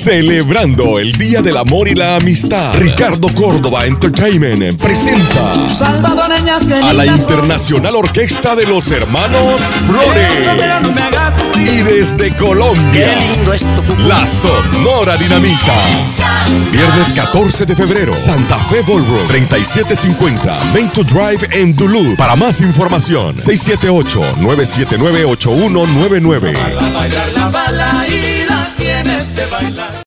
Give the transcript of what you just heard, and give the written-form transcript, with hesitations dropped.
Celebrando el Día del Amor y la Amistad, Ricardo Córdoba Entertainment presenta a la Internacional Orquesta de los Hermanos Flores. Y desde Colombia, la Sonora Dinamita. Viernes 14 de febrero, Santa Fe Ballroom, 3750 Main to Drive en Duluth. Para más información, 678-979-8199. Bailar la bala y la tienes que bailar.